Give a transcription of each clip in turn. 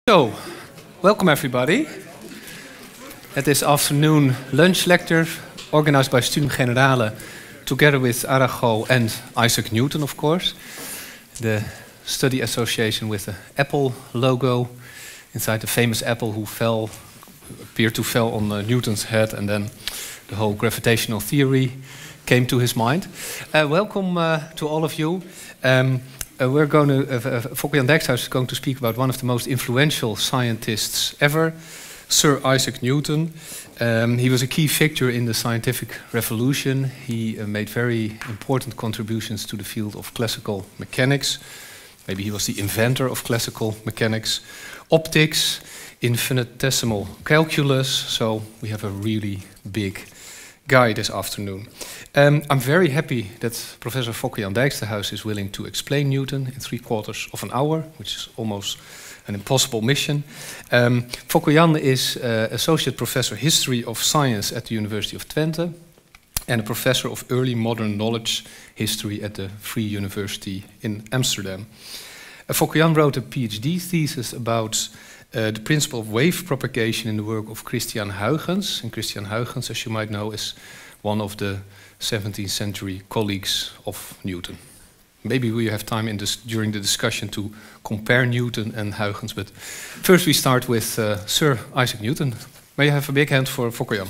So, welcome everybody at this afternoon lunch lecture organized by Studium Generale together with Arago and Isaac Newton, of course. The study association with the Apple logo inside the famous apple who appeared to fell on Newton's head, and then the whole gravitational theory came to his mind. Welcome to all of you. We're going to, Fokko-Jan Dijkshuis is going to speak about one of the most influential scientists ever, Sir Isaac Newton. He was a key figure in the scientific revolution. He made very important contributions to the field of classical mechanics. Maybe he was the inventor of classical mechanics, optics, infinitesimal calculus. So we have a really big guy this afternoon. I'm very happy that Professor Fokko-Jan Dijkshuis is willing to explain Newton in 3/4 of an hour, which is almost an impossible mission. Fokko-Jan is Associate Professor History of Science at the University of Twente and a Professor of Early Modern Knowledge History at the Free University in Amsterdam. Fokko-Jan wrote a PhD thesis about the principle of wave propagation in the work of Christiaan Huygens. And Christiaan Huygens, as you might know, is one of the 17th century colleagues of Newton. Maybe we have time during the discussion to compare Newton and Huygens, but first we start with Sir Isaac Newton. May you have a big hand for Fokko-Jan.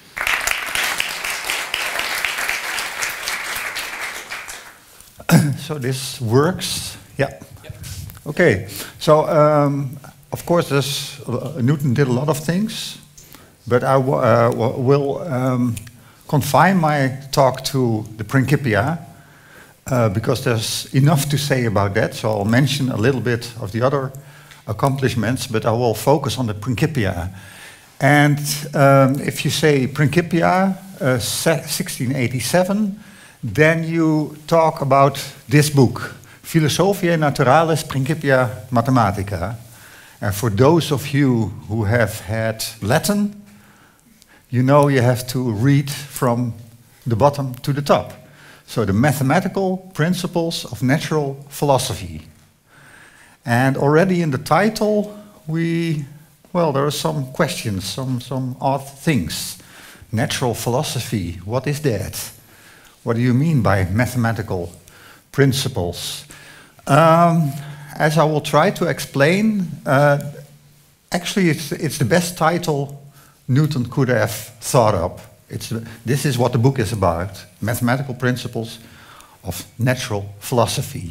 So this works, yeah. Okay, so of course Newton did a lot of things, but I will confine my talk to the Principia because there's enough to say about that. So I'll mention a little bit of the other accomplishments, but I will focus on the Principia. And if you say Principia 1687, then you talk about this book, Philosophiae Naturalis Principia Mathematica. And for those of you who have had Latin, you know you have to read from the bottom to the top. So the mathematical principles of natural philosophy. And already in the title, there are some questions, some odd things. Natural philosophy, what is that? What do you mean by mathematical principles? As I will try to explain, actually it's the best title Newton could have thought up. This is what the book is about, mathematical principles of natural philosophy.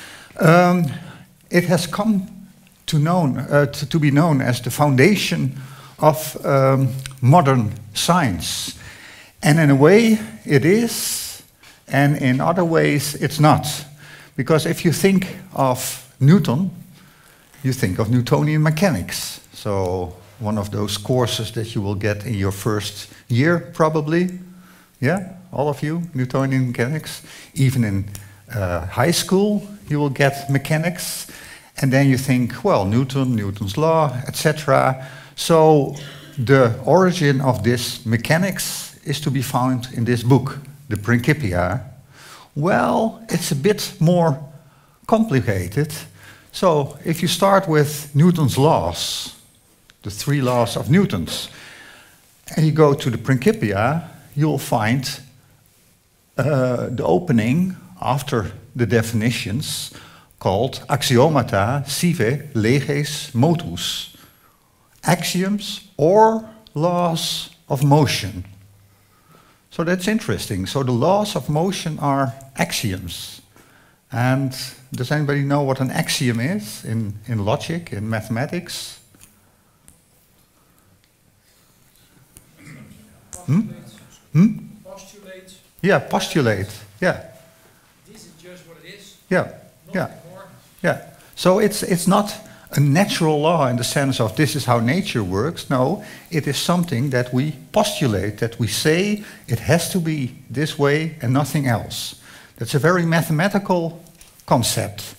It has come to be known as the foundation of modern science. And in a way it is, and in other ways it's not. Because if you think of Newton, you think of Newtonian mechanics. So one of those courses that you will get in your first year, probably. Yeah, all of you, Newtonian mechanics. Even in high school, you will get mechanics. And then you think, well, Newton's law, etc. So the origin of this mechanics is to be found in this book, the Principia. Well, it's a bit more complicated. So if you start with Newton's laws, the 3 laws of Newton's, and you go to the Principia, you'll find the opening after the definitions called axiomata sive leges motus, axioms or laws of motion. So that's interesting. So the laws of motion are axioms. And does anybody know what an axiom is in logic, in mathematics? Postulate. Yeah, postulate. Yeah. This is just what it is. Yeah. Yeah. Yeah. So it's not a natural law in the sense of this is how nature works. No, it is something that we postulate, that we say it has to be this way and nothing else. That's a very mathematical concept.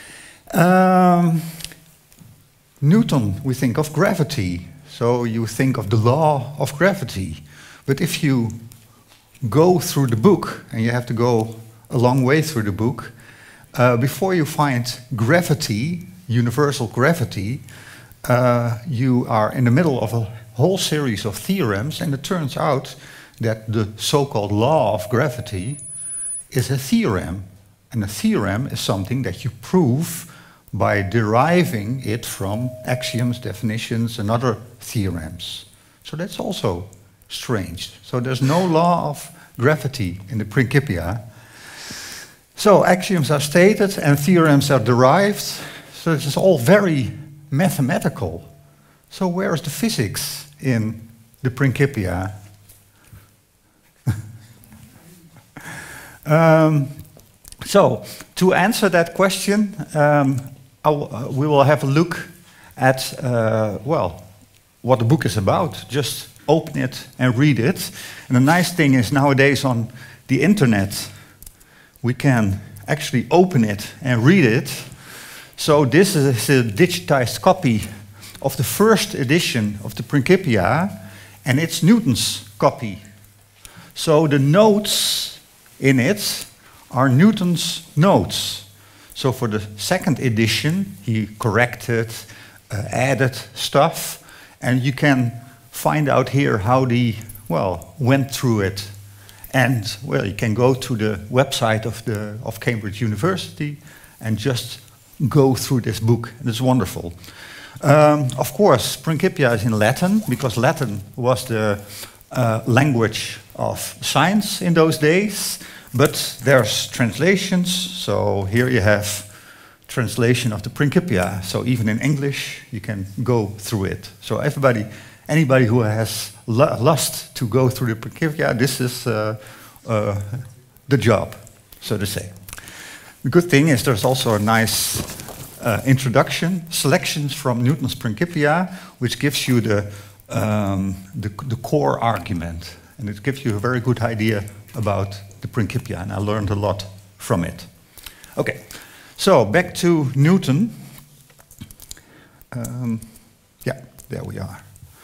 Newton, we think of gravity. So you think of the law of gravity. But if you go through the book, and you have to go a long way through the book, before you find gravity, universal gravity, you are in the middle of a whole series of theorems, and it turns out that the so-called law of gravity is a theorem. And a theorem is something that you prove by deriving it from axioms, definitions, and other theorems. So that's also strange. So there's no law of gravity in the Principia. So axioms are stated and theorems are derived. So this is all very mathematical. So where is the physics in the Principia? So to answer that question, we will have a look at, well, what the book is about. Just open it and read it. And the nice thing is nowadays on the internet, we can actually open it and read it. So this is a digitized copy of the first edition of the Principia, and it's Newton's copy. So the notes in it are Newton's notes. So for the second edition, he corrected, added stuff, and you can find out here how he, well, went through it. And, well, you can go to the website of Cambridge University and just go through this book. It's wonderful. Of course, Principia is in Latin, because Latin was the language of science in those days. But there's translations, so here you have translation of the Principia. So even in English, you can go through it. So anybody who has lust to go through the Principia, this is the job, so to say. The good thing is there's also a nice introduction, selections from Newton's Principia, which gives you the core argument. And it gives you a very good idea about the Principia, and I learned a lot from it. Okay, so back to Newton. Yeah, there we are.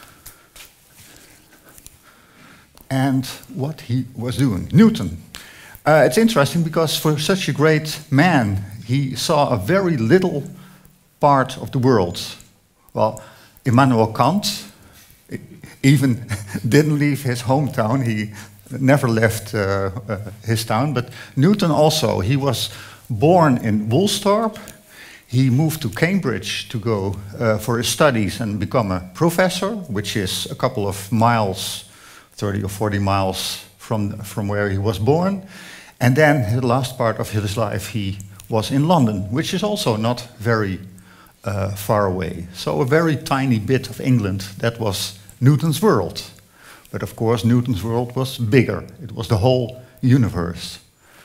And what he was doing. Newton. It's interesting because for such a great man, he saw a very little part of the world. Well, Immanuel Kant even didn't leave his hometown. He never left his town, but Newton also. He was born in Woolsthorpe. He moved to Cambridge to go for his studies and become a professor, which is a couple of miles, 30 or 40 miles from where he was born. And then the last part of his life he was in London, which is also not very far away. So a very tiny bit of England, that was Newton's world. But of course, Newton's world was bigger. It was the whole universe.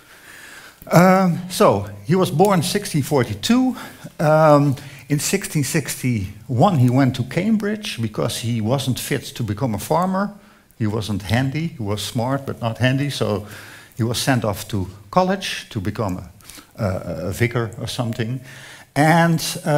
So he was born in 1642. In 1661, he went to Cambridge because he wasn't fit to become a farmer. He wasn't handy. He was smart, but not handy. So he was sent off to college to become a vicar or something. And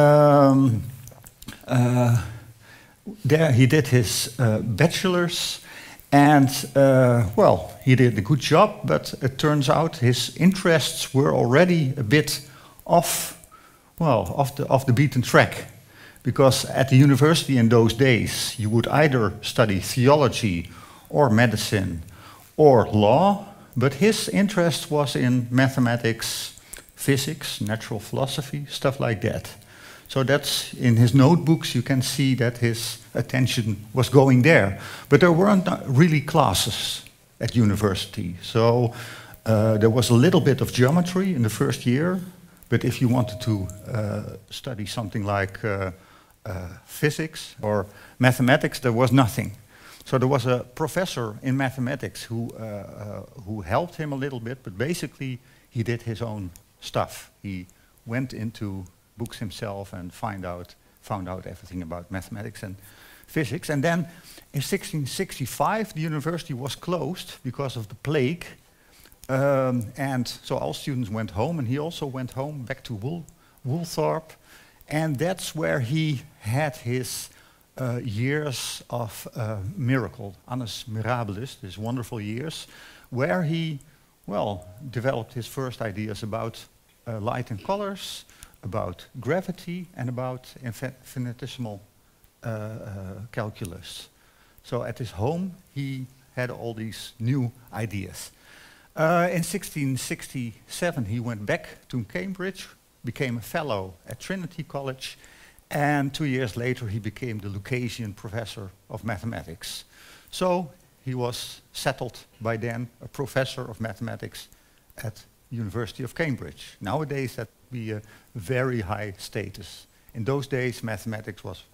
there he did his bachelor's. And, well, he did a good job, but it turns out his interests were already a bit off the beaten track. Because at the university in those days, you would either study theology or medicine or law, but his interest was in mathematics, physics, natural philosophy, stuff like that. So that's, in his notebooks, you can see that his attention was going there. But there weren't really classes at university. So there was a little bit of geometry in the first year, but if you wanted to study something like physics or mathematics, there was nothing. So there was a professor in mathematics who helped him a little bit, but basically he did his own stuff. He went into books himself and found out everything about mathematics and physics. And then in 1665, the university was closed because of the plague. And so all students went home, and he also went home back to Woolsthorpe. And that's where he had his years of miracle, annus mirabilis, these wonderful years, where he, well, developed his first ideas about light and colors, about gravity, and about infinitesimal calculus. So at his home, he had all these new ideas. In 1667, he went back to Cambridge, became a fellow at Trinity College, and 2 years later, he became the Lucasian professor of mathematics. So he was settled by then, a professor of mathematics at University of Cambridge. Nowadays, that would be a very high status. In those days, mathematics was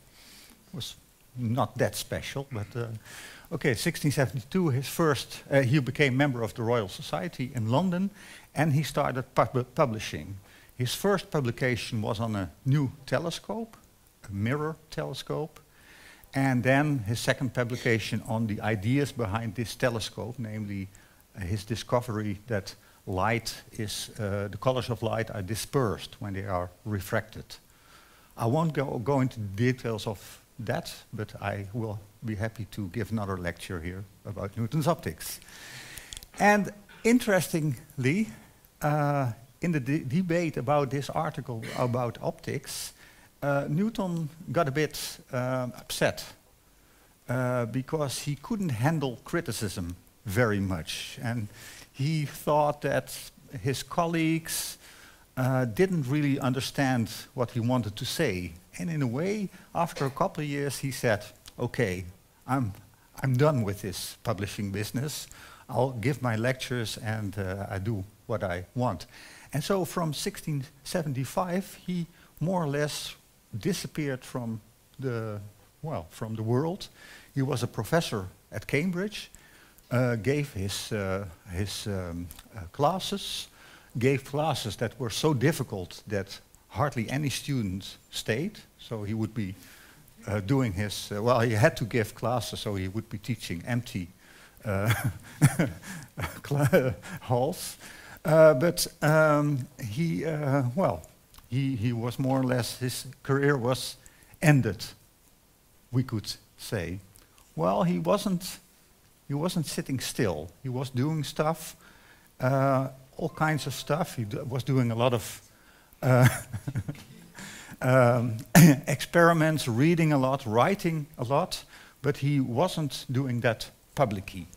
not that special, but okay, 1672, he became member of the Royal Society in London, and he started publishing. His first publication was on a new telescope, a mirror telescope, and then his second publication on the ideas behind this telescope, namely his discovery that light is, the colors of light are dispersed when they are refracted. I won't go into details of that, but I will be happy to give another lecture here about Newton's optics. And interestingly, in the debate about this article about optics, Newton got a bit upset because he couldn't handle criticism very much. And he thought that his colleagues didn't really understand what he wanted to say. And in a way, after a couple of years, he said, okay, I'm done with this publishing business. I'll give my lectures and I do what I want. And so from 1675, he more or less disappeared from the world. He was a professor at Cambridge, gave his classes, gave classes that were so difficult that hardly any student stayed. So he would be doing his, he had to give classes, so he would be teaching empty halls. But he was more or less, his career was ended, we could say. Well, he wasn't sitting still. He was doing stuff, all kinds of stuff. He was doing a lot of experiments, reading a lot, writing a lot, but he wasn't doing that publicly.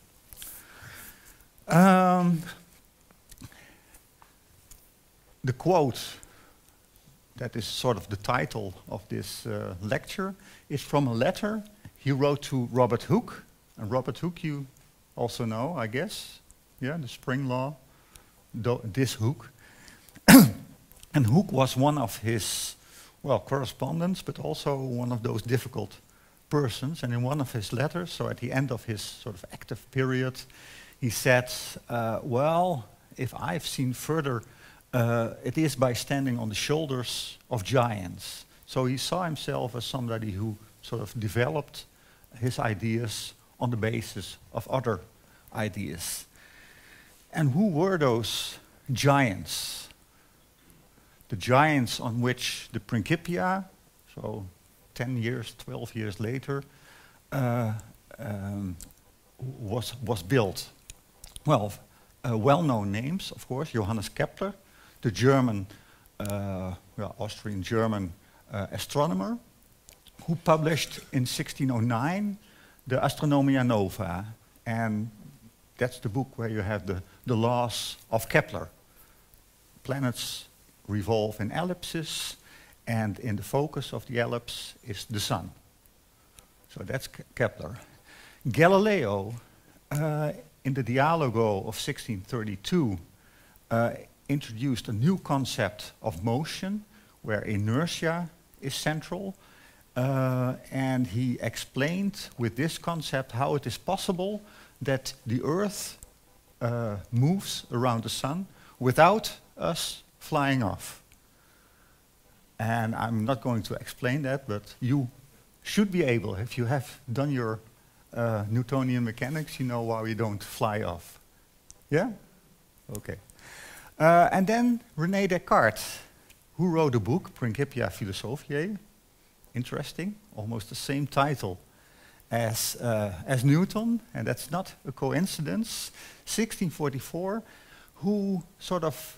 The quote that is sort of the title of this lecture is from a letter he wrote to Robert Hooke. And Robert Hooke you also know, I guess. Yeah, the spring law, this Hooke. And Hooke was one of his, correspondents, but also one of those difficult persons. And in one of his letters, so at the end of his sort of active period, he said, if I've seen further, it is by standing on the shoulders of giants. So he saw himself as somebody who sort of developed his ideas on the basis of other ideas. And who were those giants? The giants on which the Principia, so 10 years, 12 years later, was built. Well, well-known names, of course, Johannes Kepler, the German, Austrian-German astronomer, who published in 1609 the Astronomia Nova. And that's the book where you have the laws of Kepler. Planets revolve in ellipses, and in the focus of the ellipse is the sun. So that's Kepler. Galileo, in the Dialogo of 1632, introduced a new concept of motion, where inertia is central, and he explained with this concept how it is possible that the Earth moves around the sun without us flying off. And I'm not going to explain that, but you should be able, if you have done your Newtonian mechanics, you know why we don't fly off. Yeah? Okay. And then René Descartes, who wrote a book, Principia Philosophiae. Interesting, almost the same title as Newton, and that's not a coincidence. 1644, who sort of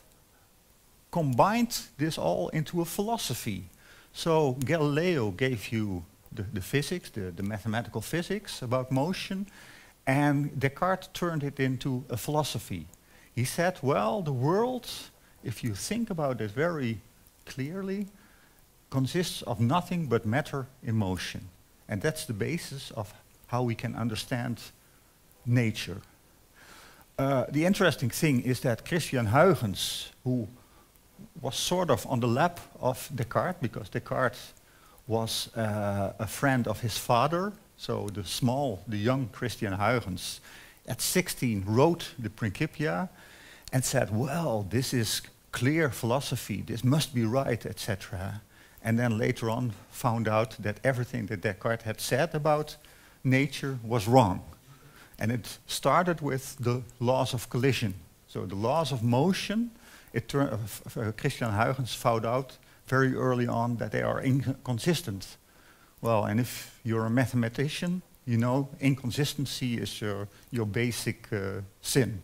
combined this all into a philosophy. So Galileo gave you the physics, the mathematical physics about motion, and Descartes turned it into a philosophy. He said, well, the world, if you think about it very clearly, consists of nothing but matter in motion. And that's the basis of how we can understand nature. The interesting thing is that Christian Huygens, who was sort of on the lap of Descartes, because Descartes was a friend of his father, so the young Christian Huygens, at 16 wrote the Principia and said, well, this is clear philosophy, this must be right, etc. And then later on found out that everything that Descartes had said about nature was wrong. And it started with the laws of collision. So the laws of motion, Christian Huygens found out very early on that they are inconsistent. Well, and if you're a mathematician, you know inconsistency is your basic sin.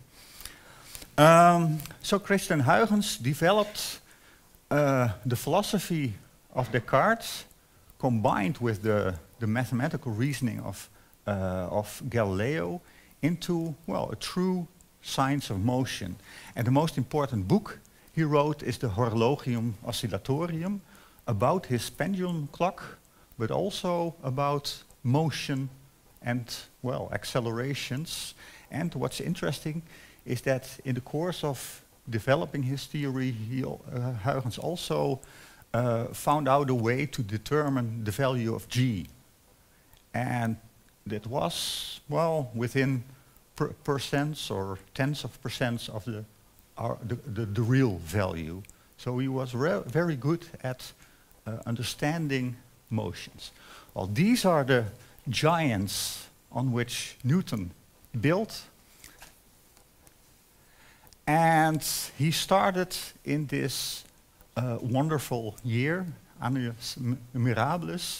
So Christian Huygens developed the philosophy of Descartes combined with the mathematical reasoning of Galileo into, well, a true science of motion. And the most important book he wrote is the Horologium Oscillatorium, about his pendulum clock, but also about motion and, well, accelerations. And what's interesting is that in the course of developing his theory, Huygens also found out a way to determine the value of G. And that was, well, within percents or tens of percents of the real value. So he was very good at understanding motions. Well, these are the giants on which Newton built. And he started in this wonderful year, Annus Mirabilis,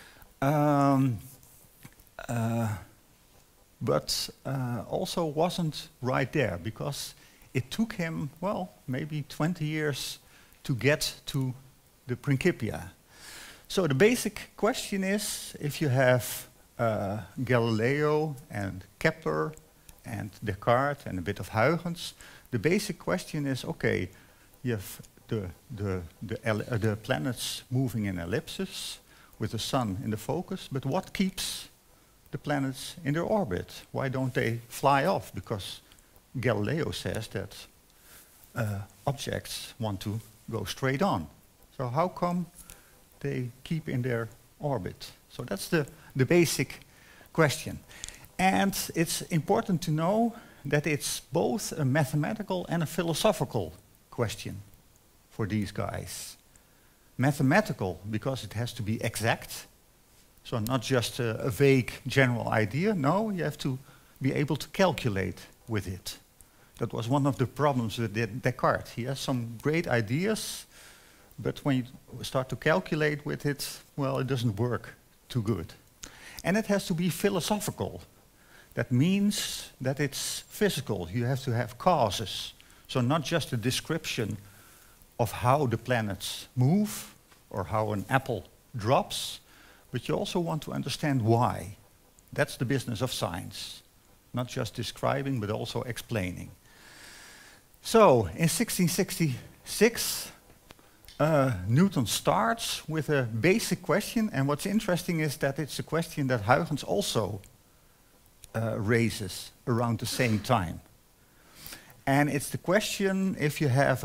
but also wasn't right there, because it took him, well, maybe 20 years to get to the Principia. So the basic question is, if you have Galileo and Kepler and Descartes and a bit of Huygens, the basic question is, okay, you have the planets moving in ellipses with the sun in the focus, but what keeps the planets in their orbit? Why don't they fly off? Because Galileo says that objects want to go straight on. So how come they keep in their orbit? So that's the basic question. And it's important to know that it's both a mathematical and a philosophical question for these guys. Mathematical, because it has to be exact. So not just a vague general idea. No, you have to be able to calculate with it. That was one of the problems with Descartes. He has some great ideas, but when you start to calculate with it, well, it doesn't work too good. And it has to be philosophical. That means that it's physical. You have to have causes. So not just a description of how the planets move or how an apple drops, but you also want to understand why. That's the business of science. Not just describing, but also explaining. So, in 1666, Newton starts with a basic question, and what's interesting is that it's a question that Huygens also raises around the same time. And it's the question, if you have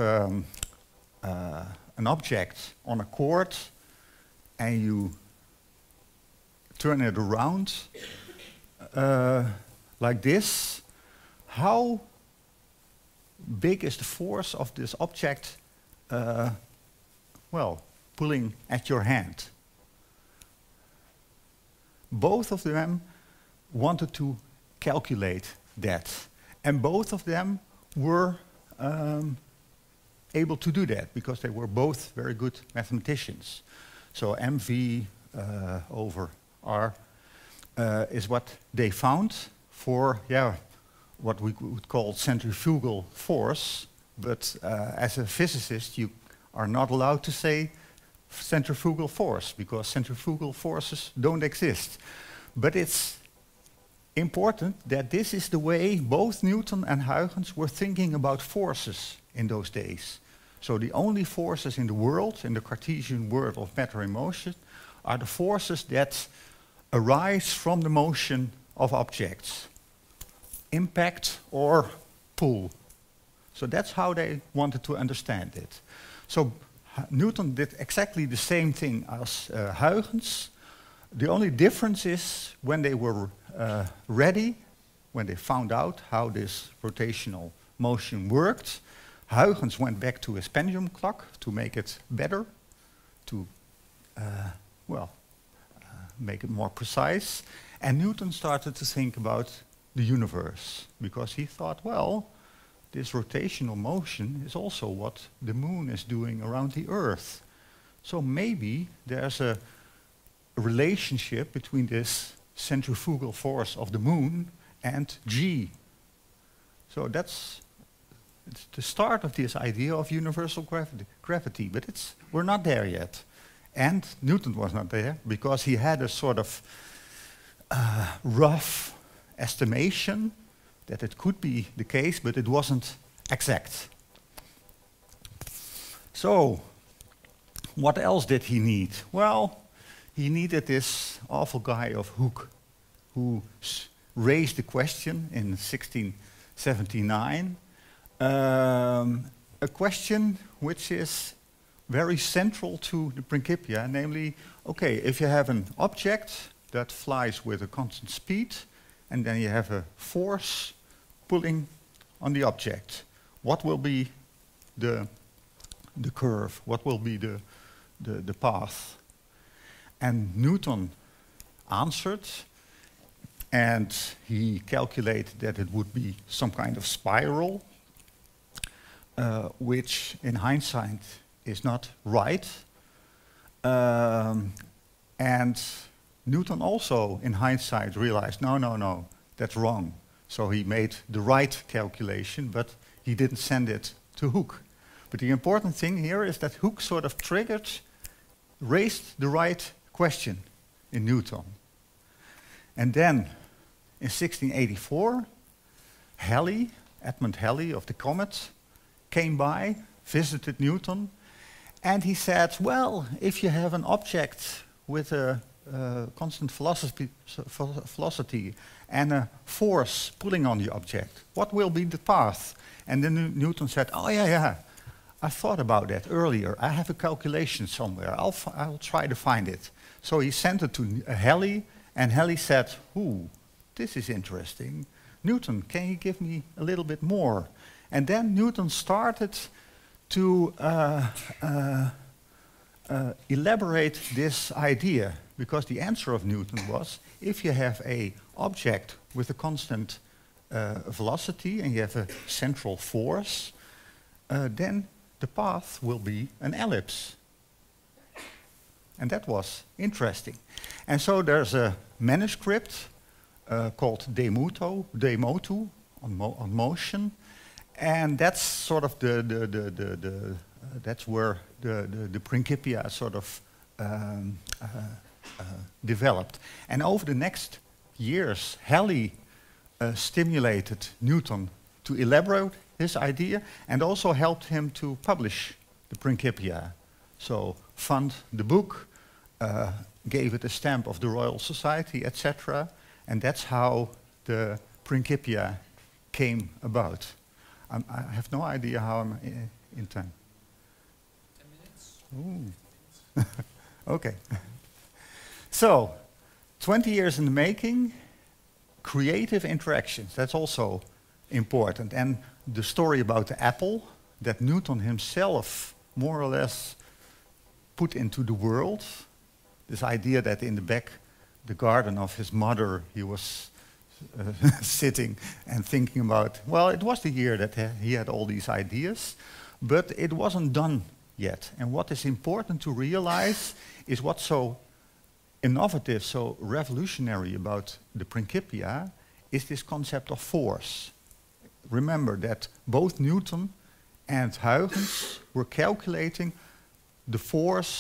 an object on a cord and you turn it around like this, how big is the force of this object, well, pulling at your hand? Both of them wanted to calculate that, and both of them were able to do that because they were both very good mathematicians. So mv over r is what they found for, what we would call centrifugal force, but as a physicist you are not allowed to say centrifugal force, because centrifugal forces don't exist. But it's important that this is the way both Newton and Huygens were thinking about forces in those days. So the only forces in the world, in the Cartesian world of matter in motion, are the forces that arise from the motion of objects. Impact or pull. So that's how they wanted to understand it. So Newton did exactly the same thing as Huygens. The only difference is when they were ready, when they found out how this rotational motion worked, Huygens went back to his pendulum clock to make it better, to make it more precise. And Newton started to think about the universe, because he thought, well, this rotational motion is also what the moon is doing around the Earth. So maybe there's a relationship between this centrifugal force of the moon and G. So it's the start of this idea of universal gravity, but we're not there yet. And Newton was not there because he had a sort of rough estimation that it could be the case, but it wasn't exact. So, what else did he need? Well, he needed this awful guy of Hooke, who raised the question in 1679, a question which is very central to the Principia, namely, okay, if you have an object that flies with a constant speed, and then you have a force pulling on the object, what will be the curve? What will be the path? And Newton answered, and he calculated that it would be some kind of spiral, which in hindsight is not right. And Newton also, in hindsight, realized, no, that's wrong. So he made the right calculation, but he didn't send it to Hooke. But the important thing here is that Hooke sort of raised the right question in Newton. And then, in 1684, Edmund Halley of the Comet, came by, visited Newton, and he said, well, if you have an object with a constant velocity and a force pulling on the object, what will be the path? And then Newton said, oh yeah, I thought about that earlier. I have a calculation somewhere. I'll try to find it. So he sent it to Halley, and Halley said, ooh, this is interesting. Newton, can you give me a little bit more? And then Newton started to elaborate this idea, because the answer of Newton was, if you have an object with a constant velocity and you have a central force, then the path will be an ellipse. And that was interesting. And so there's a manuscript called De Motu on motion, and that's sort of that's where the Principia sort of developed. And over the next years, Halley stimulated Newton to elaborate his idea, and also helped him to publish the Principia. So fund the book, gave it a stamp of the Royal Society, etc. And that's how the Principia came about. I have no idea how I'm in time. 10 minutes. Ooh. Okay. So, 20 years in the making, creative interactions, that's also important. And the story about the apple that Newton himself more or less put into the world, this idea that in the back, the garden of his mother, he was sitting and thinking about, well, it was the year that he had all these ideas, but it wasn't done yet. And what is important to realize is what's so innovative, so revolutionary about the Principia is this concept of force. Remember that both Newton and Huygens were calculating the force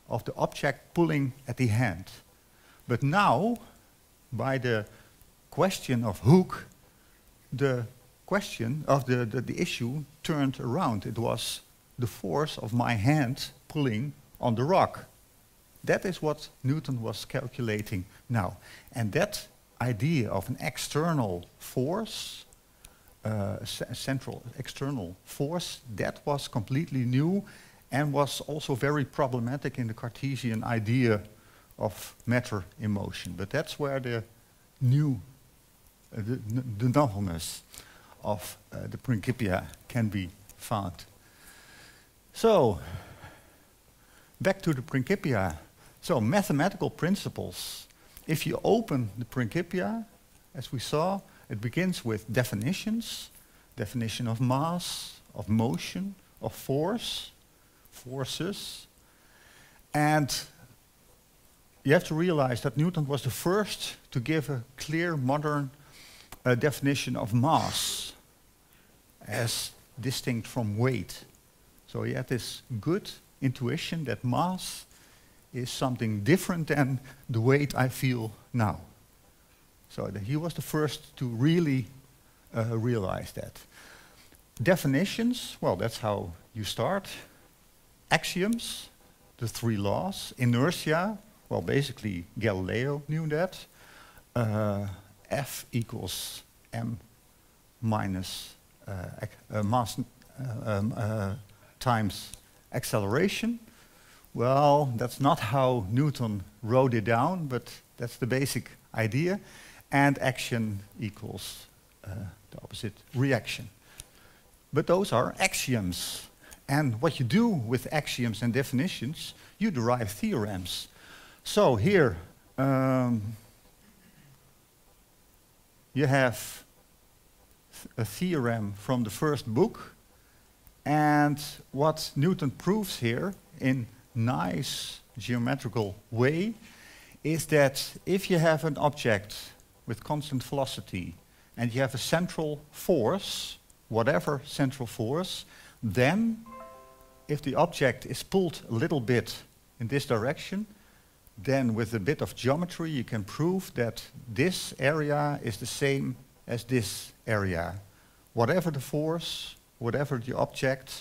of the object pulling at the hand. But now, by the question of Hooke, the question of the issue turned around. It was the force of my hand pulling on the rock. That is what Newton was calculating now. And that idea of an external force, central external force, that was completely new and was also very problematic in the Cartesian idea of matter in motion. But that's where the new, the novelness of the Principia can be found. So, back to the Principia. So, mathematical principles. If you open the Principia, as we saw, it begins with definitions. Definition of mass, of motion, of force, forces. And you have to realize that Newton was the first to give a clear modern definition of mass as distinct from weight. So he had this good intuition that mass is something different than the weight I feel now. So he was the first to really realize that. Definitions, well, that's how you start. Axioms, the three laws. Inertia, well, basically Galileo knew that. F equals m minus mass times acceleration. Well, that's not how Newton wrote it down, but that's the basic idea. And action equals the opposite reaction. But those are axioms. And what you do with axioms and definitions, you derive theorems. So here, you have a theorem from the first book. And what Newton proves here in nice geometrical way is that if you have an object with constant velocity and you have a central force, whatever central force, then if the object is pulled a little bit in this direction, then with a bit of geometry you can prove that this area is the same as this area. Whatever the force, whatever the object,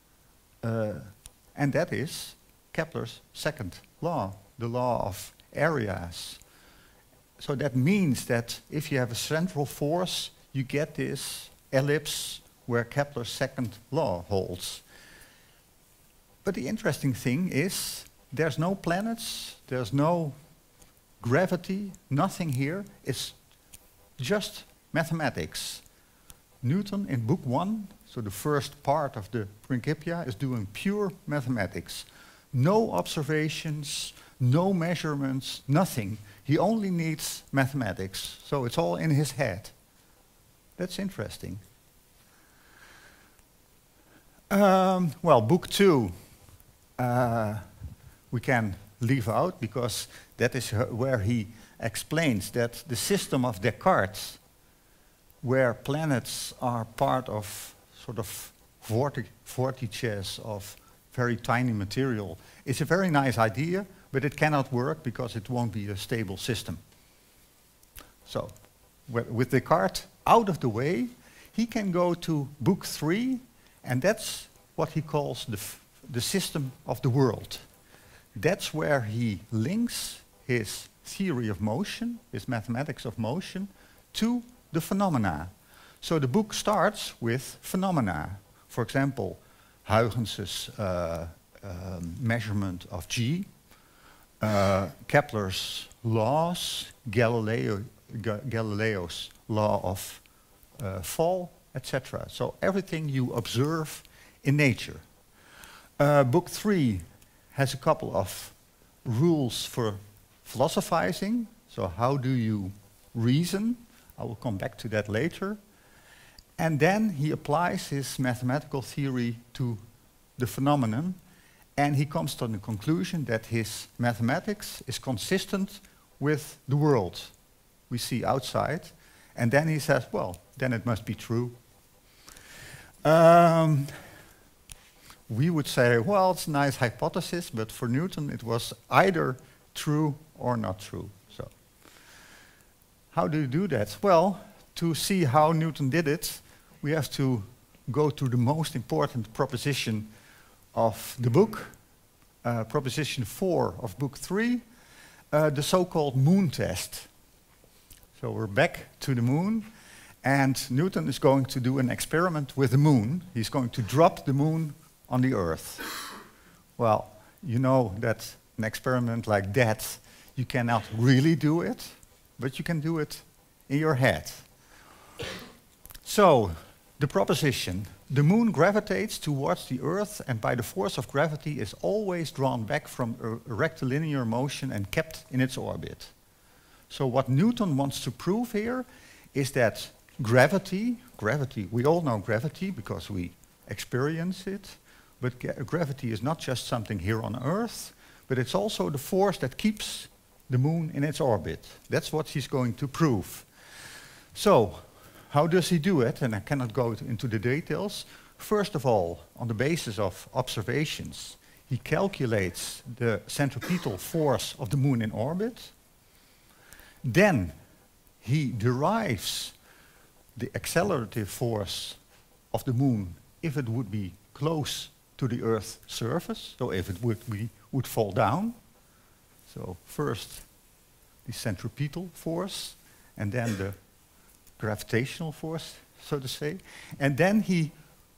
and that is Kepler's second law, the law of areas. So that means that if you have a central force, you get this ellipse where Kepler's second law holds. But the interesting thing is there's no planets, there's no gravity, nothing here. It's just mathematics. Newton in book 1, so the first part of the Principia, is doing pure mathematics. No observations, no measurements, nothing. He only needs mathematics, so it's all in his head. That's interesting. Well, book 2 we can leave out because that is where he explains that the system of Descartes, where planets are part of sort of vortices of very tiny material, is a very nice idea, but it cannot work because it won't be a stable system. So, with Descartes out of the way, he can go to book 3, and that's what he calls the system of the world. That's where he links his theory of motion, his mathematics of motion, to the phenomena. So the book starts with phenomena. For example, Huygens's measurement of G, Kepler's laws, Galileo's law of fall, etc. So everything you observe in nature. Book 3 has a couple of rules for philosophizing. So how do you reason? I will come back to that later. And then he applies his mathematical theory to the phenomenon, and he comes to the conclusion that his mathematics is consistent with the world we see outside. And then he says, well, then it must be true. we would say, well, it's a nice hypothesis, but for Newton it was either true or not true. So, how do you do that? Well, to see how Newton did it, we have to go to the most important proposition of the book, proposition 4 of book 3, the so-called moon test. So we're back to the moon, and Newton is going to do an experiment with the moon. He's going to drop the moon on the Earth. Well, you know that an experiment like that, you cannot really do it, but you can do it in your head. So, the proposition, the moon gravitates towards the Earth and by the force of gravity is always drawn back from a rectilinear motion and kept in its orbit. So what Newton wants to prove here is that gravity, we all know gravity because we experience it, but gravity is not just something here on Earth, but it's also the force that keeps the moon in its orbit. That's what he's going to prove. So, how does he do it? And I cannot go into the details. First of all, on the basis of observations, he calculates the centripetal force of the moon in orbit. Then he derives the accelerative force of the moon if it would be close to the Earth's surface, so if it would fall down. So first the centripetal force, and then the gravitational force, so to say. And then he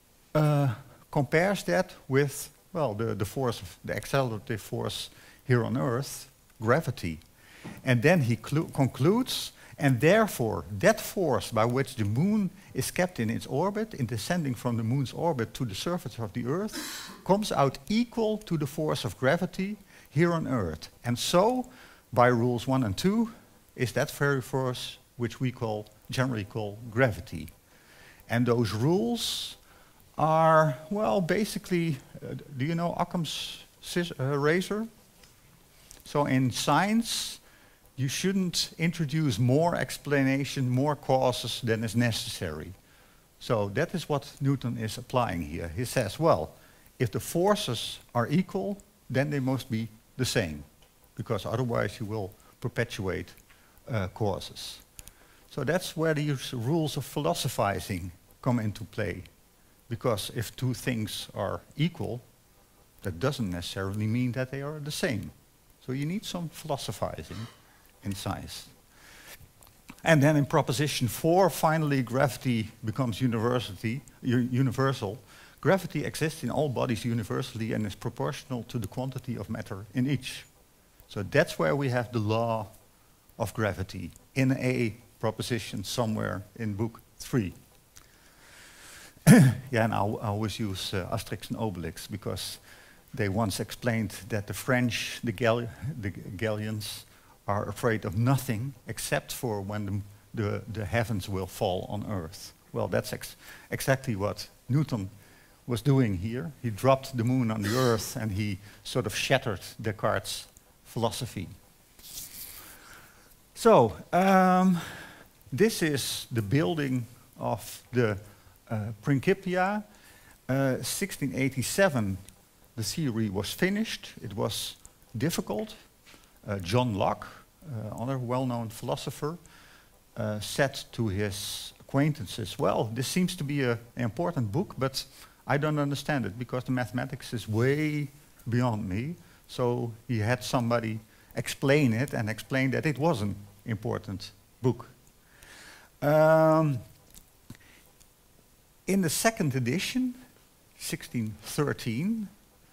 compares that with, well, the force, the accelerative force here on Earth, gravity. And then he concludes, and therefore that force by which the moon is kept in its orbit, in descending from the moon's orbit to the surface of the Earth, comes out equal to the force of gravity here on Earth. And so, by rules 1 and 2, is that very force which we generally call gravity. And those rules are, well, basically, do you know Occam's razor? So in science, you shouldn't introduce more explanation, more causes than is necessary. So that is what Newton is applying here. He says, well, if the forces are equal, then they must be the same, because otherwise you will perpetuate causes. So that's where these rules of philosophizing come into play. Because if two things are equal, that doesn't necessarily mean that they are the same. So you need some philosophizing in science. And then in proposition 4, finally gravity becomes universal. Gravity exists in all bodies universally and is proportional to the quantity of matter in each. So that's where we have the law of gravity in a proposition somewhere in book 3. Yeah, and I always use Asterix and Obelix because they once explained that the French, the Gallians, are afraid of nothing except for when the heavens will fall on Earth. Well, that's exactly what Newton was doing here. He dropped the moon on the Earth and he sort of shattered Descartes' philosophy. So, this is the building of the Principia. 1687, the theory was finished. It was difficult. John Locke, another well-known philosopher, said to his acquaintances, well, this seems to be an important book, but I don't understand it because the mathematics is way beyond me. So he had somebody explain it and explain that it was an important book. In the second edition, 1613,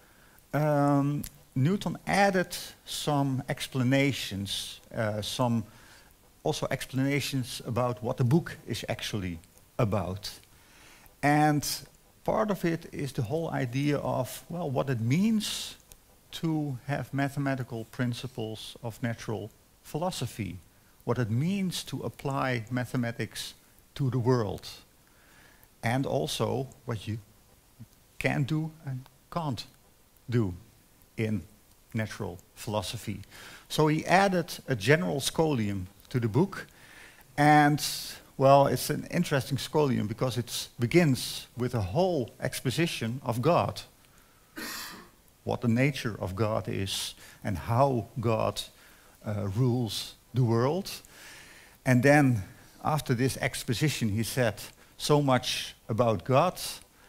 Newton added some explanations, some also explanations about what the book is actually about. And part of it is the whole idea of, well, what it means to have mathematical principles of natural philosophy, what it means to apply mathematics to the world, and also what you can do and can't do in natural philosophy. So he added a general scholium to the book, and well, it's an interesting scholium because it begins with a whole exposition of God. what the nature of God is and how God rules the world. And then after this exposition he said, so much about God,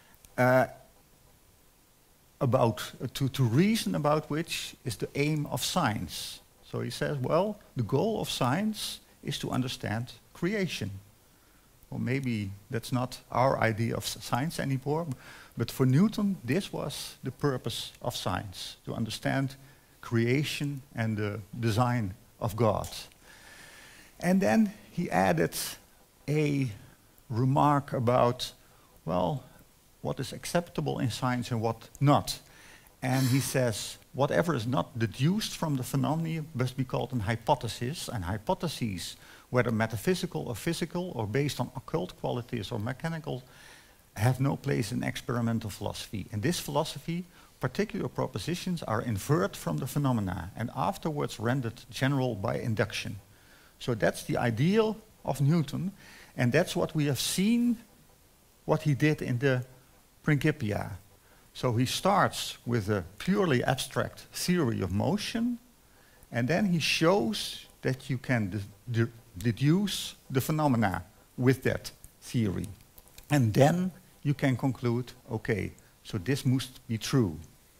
to reason about which is the aim of science. So he says, well, the goal of science is to understand creation. Or maybe that's not our idea of science anymore, but for Newton, this was the purpose of science, to understand creation and the design of God. And then he added a remark about, well, what is acceptable in science and what not. And he says, whatever is not deduced from the phenomena must be called an hypothesis, and hypotheses, whether metaphysical or physical or based on occult qualities or mechanical, have no place in experimental philosophy. In this philosophy, particular propositions are inferred from the phenomena and afterwards rendered general by induction. So that's the ideal of Newton, and that's what we have seen, what he did in the Principia. So he starts with a purely abstract theory of motion, and then he shows that you can deduce the phenomena with that theory. And then you can conclude, okay, so this must be true.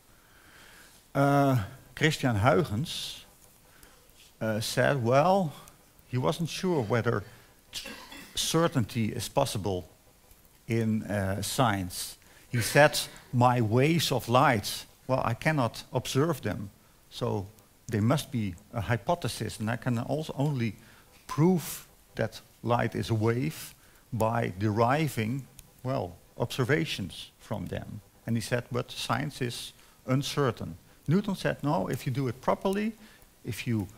Christian Huygens said, well, he wasn't sure whether certainty is possible in science. He said, my waves of light, well, I cannot observe them, so they must be a hypothesis, and I can also only prove that light is a wave by deriving, well, observations from them. And he said, but science is uncertain. Newton said, no, if you do it properly, if you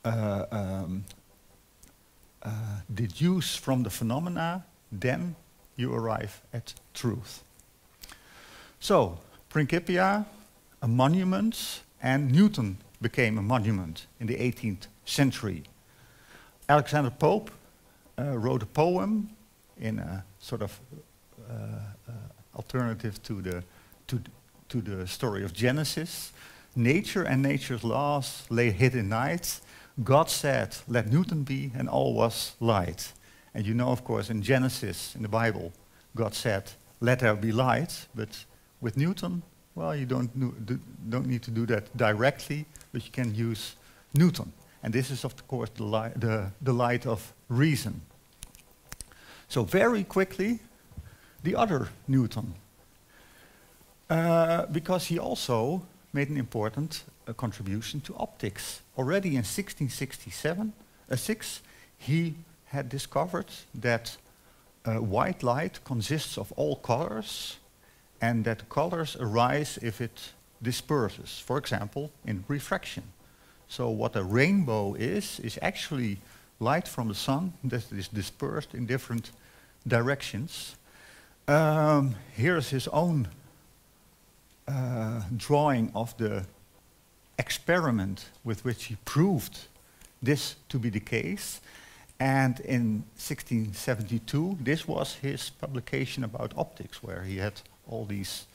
deduce from the phenomena, then you arrive at truth. So, Principia, a monument, and Newton became a monument in the 18th century. Alexander Pope wrote a poem in a sort of alternative to the story of Genesis. Nature and nature's laws lay hid in night. God said, let Newton be, and all was light. And you know, of course, in Genesis, in the Bible, God said, let there be light, but with Newton, well, you don't need to do that directly, but you can use Newton. And this is, of course, the light of reason. So very quickly, the other Newton. Because he also made an important contribution to optics. Already in 1666, he had discovered that white light consists of all colors, and that colors arise if it disperses, for example, in refraction. So what a rainbow is actually light from the sun that is dispersed in different directions. Here is his own drawing of the experiment with which he proved this to be the case. And in 1672, this was his publication about optics, where he had all these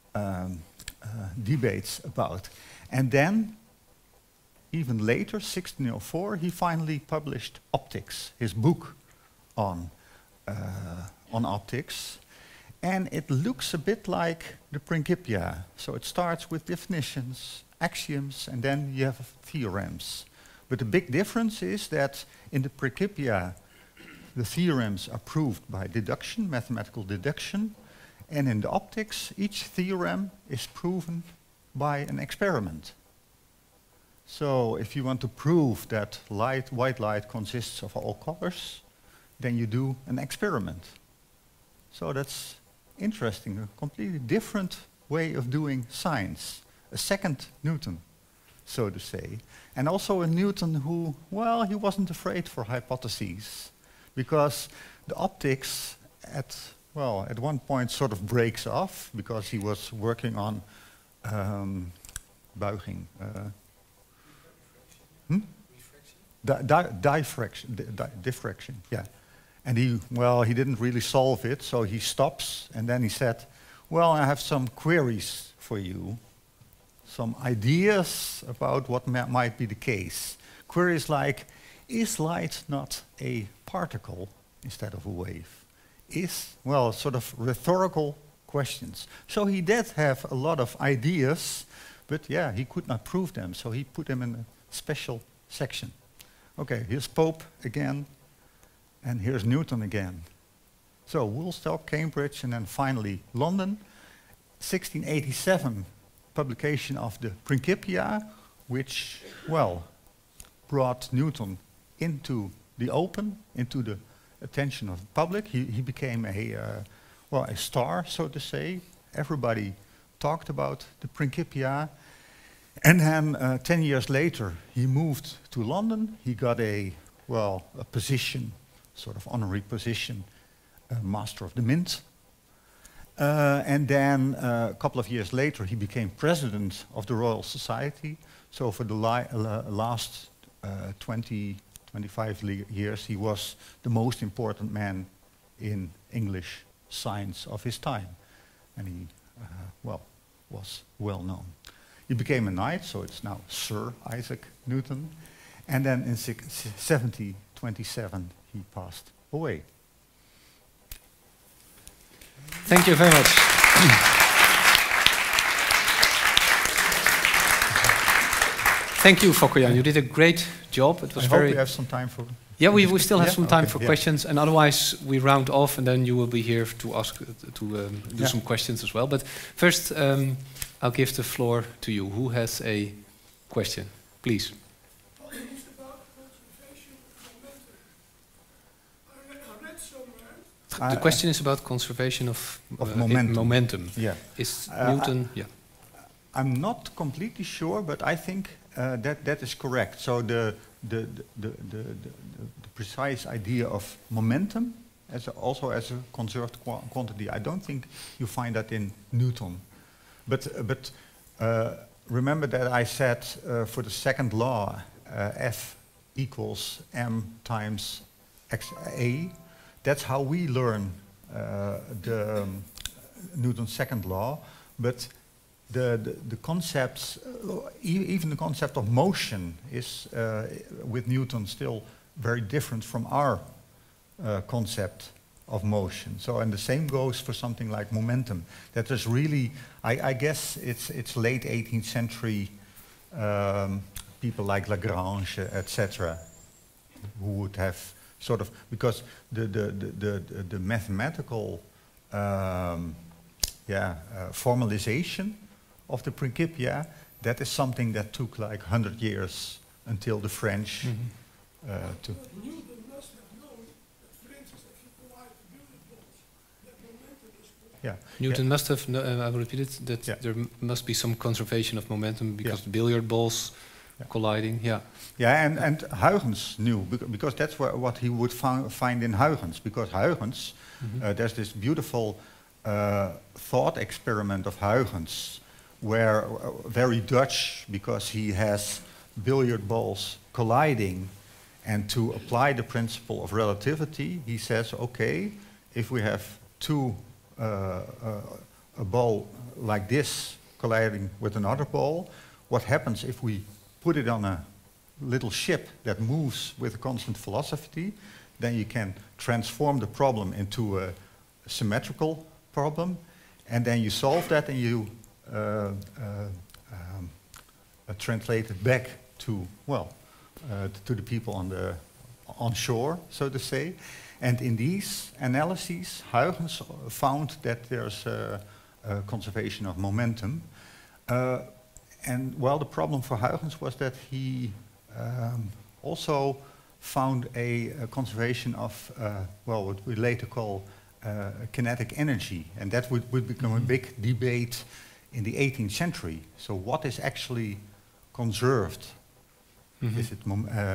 debates about. And then, even later, 1604, he finally published Optics, his book on optics. And it looks a bit like the Principia. So it starts with definitions, axioms, and then you have theorems. But the big difference is that in the Principia, the theorems are proved by deduction, mathematical deduction, and in the optics, each theorem is proven by an experiment. So if you want to prove that white light consists of all colors, then you do an experiment. So that's interesting, a completely different way of doing science. A second Newton, so to say. And also a Newton who, well, he wasn't afraid for hypotheses, because the optics at one point sort of breaks off, because he was working on buiging. Diffraction, yeah. And he didn't really solve it, so he stops, and then he said, well, I have some queries for you. some ideas about what might be the case. Queries like, is light not a particle instead of a wave? Well, sort of rhetorical questions. So he did have a lot of ideas, but yeah, he could not prove them, so he put them in a special section. Okay, here's Pope again, and here's Newton again. So Woolstock, Cambridge, and then finally London. 1687 publication of the Principia, which, well, brought Newton into the open, into the attention of the public. He became a star, so to say. Everybody talked about the Principia. And then 10 years later, he moved to London. He got a position, sort of honorary position, Master of the Mint. And then a couple of years later, he became president of the Royal Society. So for the last 25 years, he was the most important man in English science of his time. And he, was well known. He became a knight, so it's now Sir Isaac Newton. And then in 1727, he passed away. Thank you very much. Thank you, Fokke-Jan. You did a great job. It was I hope we have some time for... Yeah, we still have some time okay, for questions, and otherwise we round off, and then you will be here to ask do some questions as well. But first, I'll give the floor to you. Who has a question, please? Well, it's about conservation of momentum. I read somewhere. The question is about conservation of momentum. Momentum. Yeah. Is Newton? I'm not completely sure, but I think that is correct. So the precise idea of momentum, also as a conserved quantity, I don't think you find that in Newton. But remember that I said for the second law, F equals m times xa. That's how we learn the Newton's second law. But the concepts, even the concept of motion, is with Newton still very different from our concept of motion. So, and the same goes for something like momentum. That is really, I guess, it's late 18th century people like Lagrange, etc., who would have sort of, because the mathematical formalization of the Principia, that is something that took like 100 years until the French to... Newton must have known that, for instance, if you collide billiard balls, that momentum is correct. Yeah. Newton must have, I will repeat it, that there must be some conservation of momentum because the billiard balls colliding, Yeah, and Huygens knew, because that's what he would find in Huygens, because Huygens, there's this beautiful thought experiment of Huygens, where very Dutch, because he has billiard balls colliding, and to apply the principle of relativity, he says, okay, if we have a ball like this colliding with another ball, what happens if we put it on a little ship that moves with a constant velocity? Then you can transform the problem into a symmetrical problem, and then you solve that and you translate it back to, to the people on shore, so to say. And in these analyses, Huygens found that there's a conservation of momentum. And the problem for Huygens was that he also found a conservation of, what we later call kinetic energy. And that would become a big debate in the 18th century. So what is actually conserved? Is it,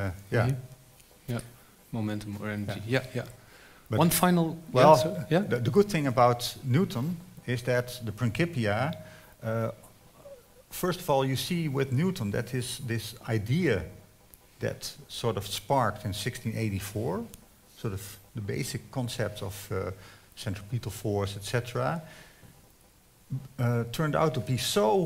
momentum or energy, But one final answer? Yeah? The good thing about Newton is that the Principia, first of all, you see with Newton that this idea that sort of sparked in 1684, sort of the basic concepts of centripetal force, etc., turned out to be so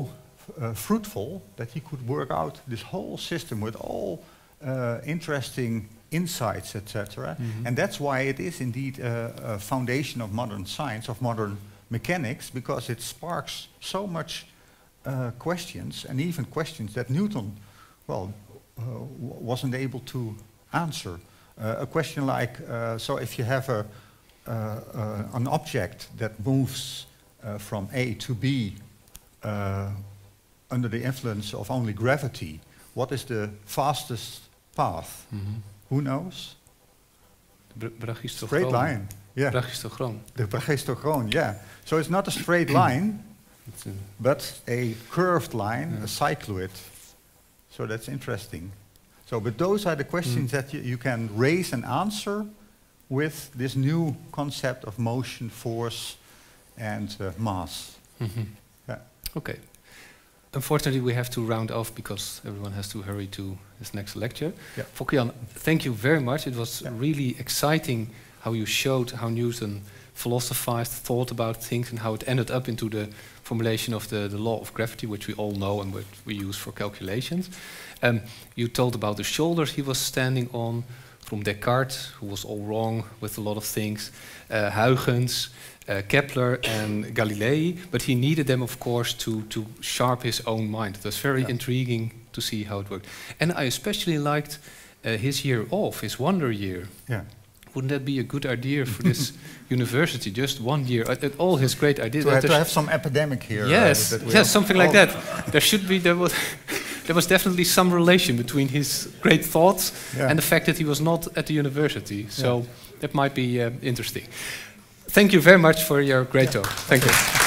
fruitful that he could work out this whole system with all interesting insights, etc. And that's why it is indeed a foundation of modern science, of modern mechanics, because it sparks so much questions, and even questions that Newton, well, wasn't able to answer. A question like, so if you have an object that moves from A to B under the influence of only gravity, what is the fastest path? Who knows? Brachistogron. Straight line. Yeah. Brachistogron. The brachistogron, yeah. So it's not a straight line, but a curved line, a cycloid. So that's interesting. So, but those are the questions that you can raise and answer with this new concept of motion, force, and mass. Yeah. Okay. Unfortunately, we have to round off because everyone has to hurry to his next lecture. Yeah. Fokkian, thank you very much. It was really exciting how you showed how Newton philosophized, thought about things, and how it ended up into the formulation of the law of gravity, which we all know and which we use for calculations. You told about the shoulders he was standing on, from Descartes, who was all wrong with a lot of things, Huygens, Kepler and Galilei, but he needed them, of course, to sharp his own mind. It was very intriguing to see how it worked. And I especially liked his year off, his wonder year. Yeah. Wouldn't that be a good idea for this university? Just 1 year, at all his great ideas. To have some epidemic here. Yes, yes, something like that. There was definitely some relation between his great thoughts and the fact that he was not at the university. So that might be interesting. Thank you very much for your great talk. Thank you.